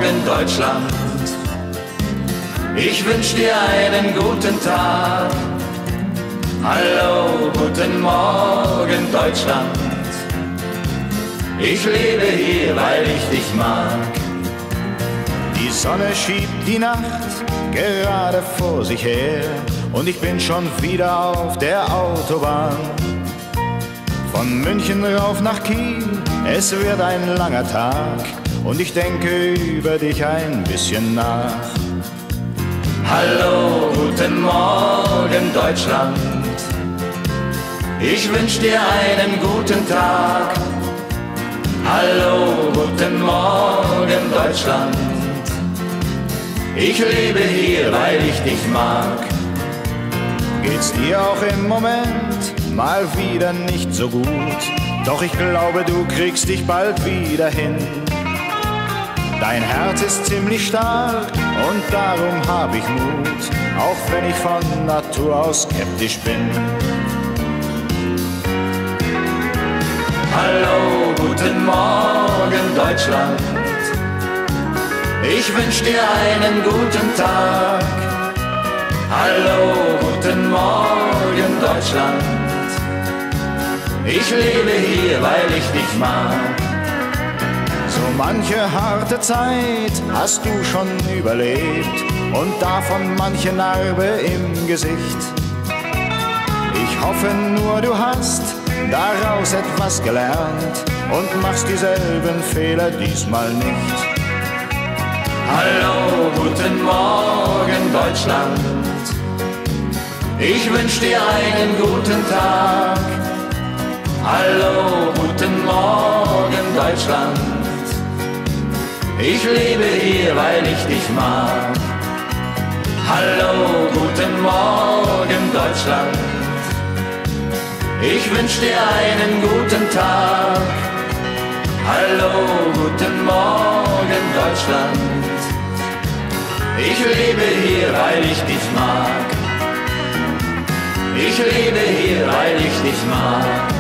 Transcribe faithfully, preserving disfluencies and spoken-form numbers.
Morgen, Deutschland. Ich wünsch dir einen guten Tag. Hallo, guten Morgen, Deutschland. Ich lebe hier, weil ich dich mag. Die Sonne schiebt die Nacht gerade vor sich her und ich bin schon wieder auf der Autobahn. Von München rauf nach Kiel, es wird ein langer Tag und ich denke über dich ein bisschen nach. Hallo, guten Morgen, Deutschland. Ich wünsch dir einen guten Tag. Hallo, guten Morgen, Deutschland. Ich lebe hier, weil ich dich mag. Geht's dir auch im Moment mal wieder nicht so gut? Doch ich glaube, du kriegst dich bald wieder hin. Dein Herz ist ziemlich stark und darum hab ich Mut, auch wenn ich von Natur aus skeptisch bin. Hallo, guten Morgen, Deutschland. Ich wünsch dir einen guten Tag. Hallo, guten Morgen, Deutschland. Ich lebe hier, weil ich dich mag. So manche harte Zeit hast du schon überlebt und davon manche Narbe im Gesicht. Ich hoffe nur, du hast daraus etwas gelernt und machst dieselben Fehler diesmal nicht. Hallo, guten Morgen, Deutschland. Ich wünsch dir einen guten Tag. Hallo, guten Morgen, Deutschland. Ich lebe hier, weil ich dich mag. Hallo, guten Morgen, Deutschland. Ich wünsch dir einen guten Tag. Hallo, guten Morgen, Deutschland. Ich lebe hier, weil ich dich mag. Ich lebe hier, weil ich dich mag.